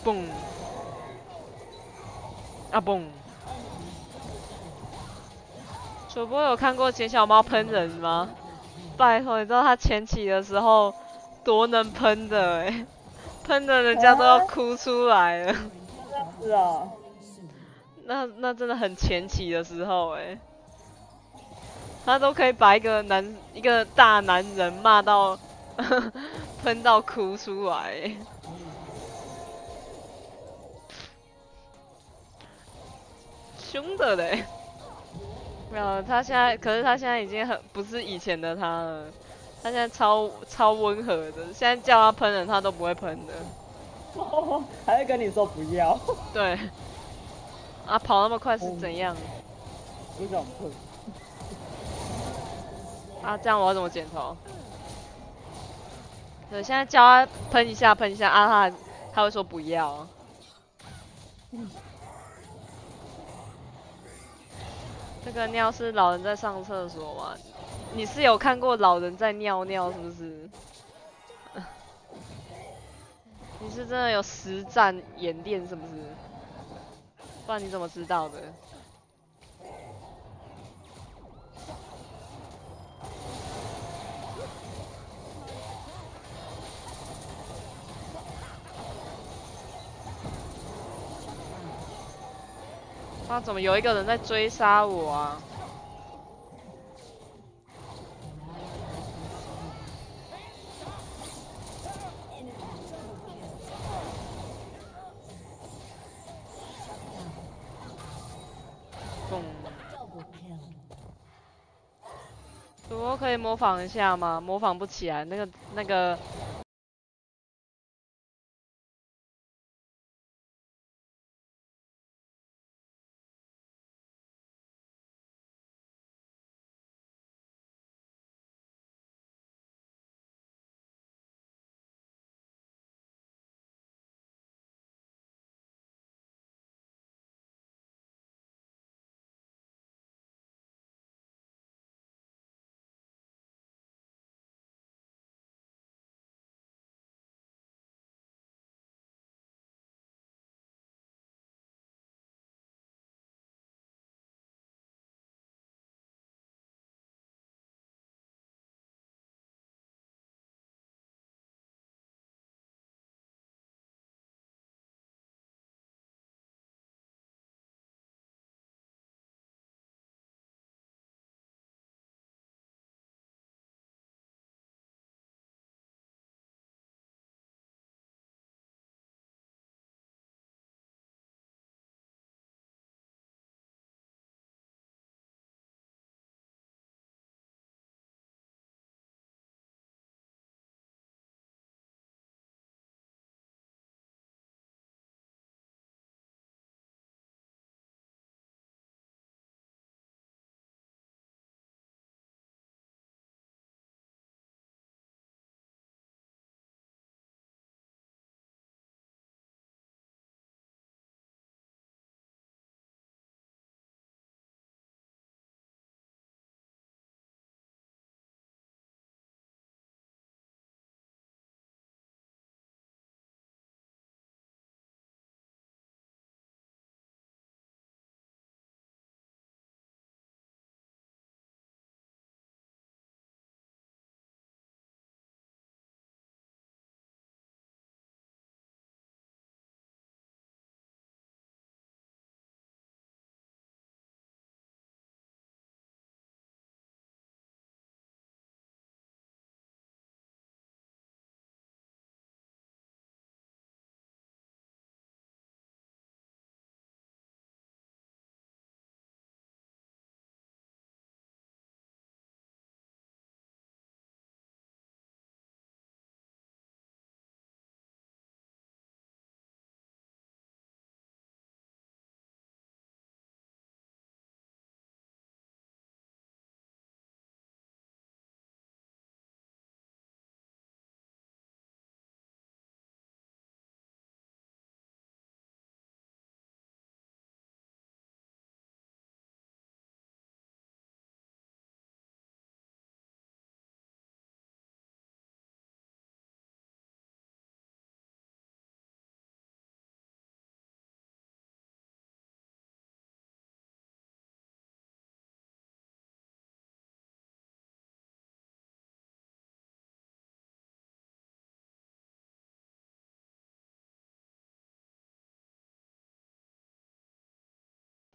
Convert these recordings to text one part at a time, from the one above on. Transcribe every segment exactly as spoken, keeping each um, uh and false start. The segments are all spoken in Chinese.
嘣，啊嘣。主播有看过简小猫喷人吗？拜托，你知道他前期的时候多能喷的哎、欸，喷的人家都要哭出来了。 是啊， 那那真的很前期的时候哎、欸，他都可以把一个男一个大男人骂到喷到哭出来、欸，凶的嘞。没有，他现在，可是他现在已经很不是以前的他了，他现在超超温和的，现在叫他喷人他都不会喷的。 还会跟你说不要。 对，啊，跑那么快是怎样？ 不想喷。 啊，这样我要怎么剪头？对，现在叫他喷一下，喷一下啊，他他会说不要。这个尿是老人在上厕所吗？你是有看过老人在尿尿是不是？你是真的有实战演练是不是？不然你怎么知道的？啊，怎么有一个人在追杀我啊？嘣！主播可以模仿一下吗？模仿不起来，那个那个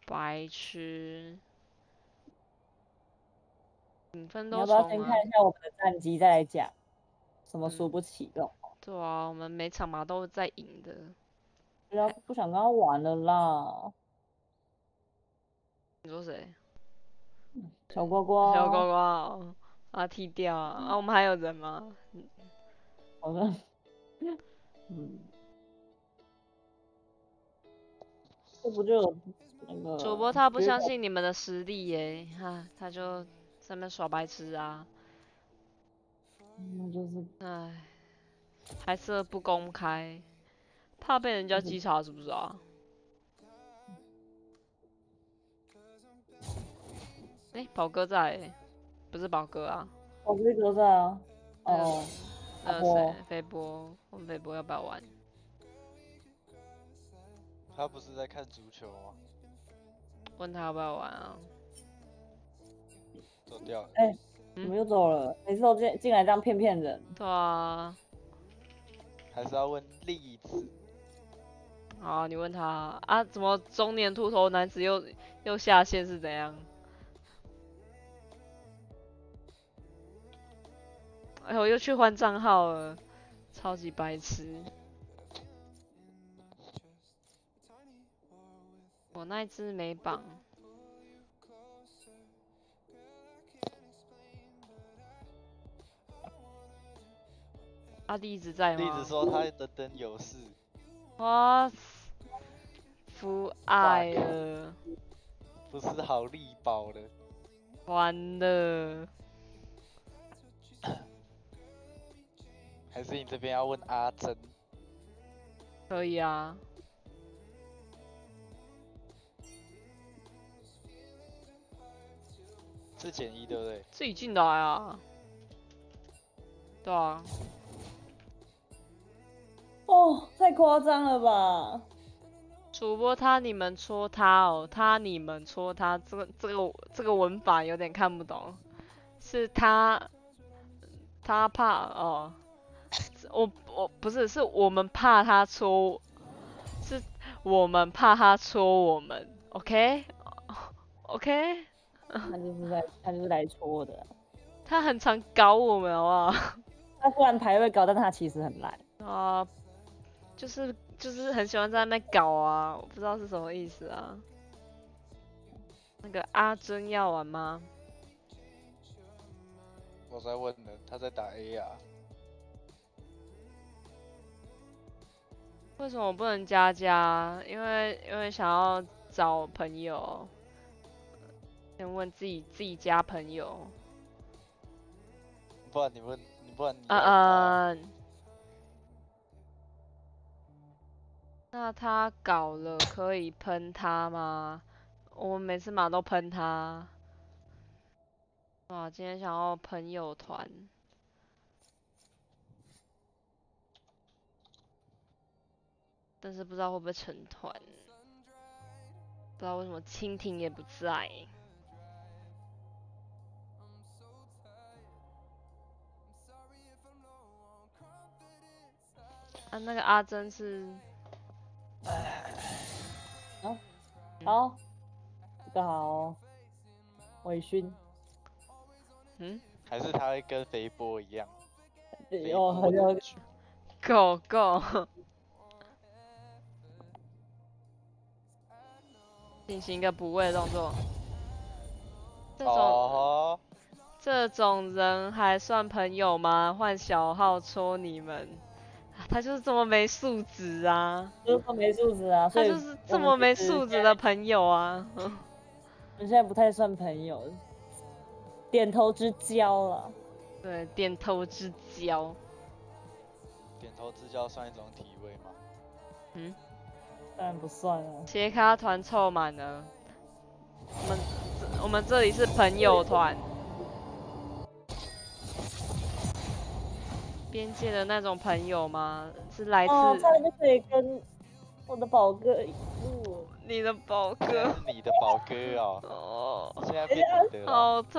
白痴，评分你都重要不要先看啊。 一下我们的战绩，再来讲什么嗯输不起的？ 对啊，我们每场嘛都在赢的。 不要不想跟他玩了啦， 你说谁？ 小呱呱。 小呱呱哦，啊踢掉啊！啊，我们还有人吗？ 好像，嗯，这不就有那个主播他不绝相信你们的实力耶，哈，他就在那边耍白痴啊。 那就是唉，还是不公开，怕被人家就是稽查是不是啊？哎、宝哥在欸，不是宝哥啊， 我这个在啊。 那个哦， 那个阿波谁，飞波，我们飞波要不要玩？ 他不是在看足球吗？ 问他要不要玩啊？ 走掉了。 哎、 嗯怎么又走了？每次都进进来这样骗骗人。 对啊， 还是要问例子。 好，你问他啊，怎么中年秃头男子又又下线是怎样？哎呦，又去换账号了，超级白痴。我那一只没绑。阿弟一直在吗？ 例子说他的灯有事， 哇，不爱了， 不是好力宝的。 完了。 还是你这边要问阿珍？ 可以啊。 是减一对不对？ 自己进来啊。对啊。 哦，太夸张了吧！ 主播他你们戳他哦，他你们戳他，这个这个这个文法有点看不懂。是他他怕哦，我我不是是我们怕他戳，是我们怕他戳我们，OK OK。 他就是在他就是来戳的啊。 他很常搞我们好不好？ 他虽然排位高，但他其实很烂。 啊，就是就是很喜欢在那边搞啊，我不知道是什么意思啊。那个阿珍要玩吗？ 我在问呢，他在打 A R。 为什么我不能加加？因为因为想要找朋友，先问自己自己加朋友。 不然你问，你不然你嗯问他。 嗯。那他搞了可以喷他吗？我们每次马都喷他。哇，今天想要朋友团。但是不知道会不会成团，不知道为什么蜻蜓也不在。啊，那个阿珍是， 好，好，这个好哦。微醺。 嗯， 还是他会跟肥波一样？肥哦， 波好像的局狗狗。进行一个补位的动作。这种、 哦， 这种人还算朋友吗？换小号戳你们，他就是这么没素质啊！ 就是说没素质啊，所以他就是这么没素质的朋友啊！ 我们现在不太算朋友，点头之交了。 对，点头之交。 点头之交算一种体位吗？ 嗯， 当然不算啊。 切咖团凑满了，我们这我们这里是朋友团，边界的那种朋友吗？是来自、 哦，差点就可以跟我的宝哥一路。 你的宝现在哥是你的宝哥哦， 哦， 现在变你的了。 好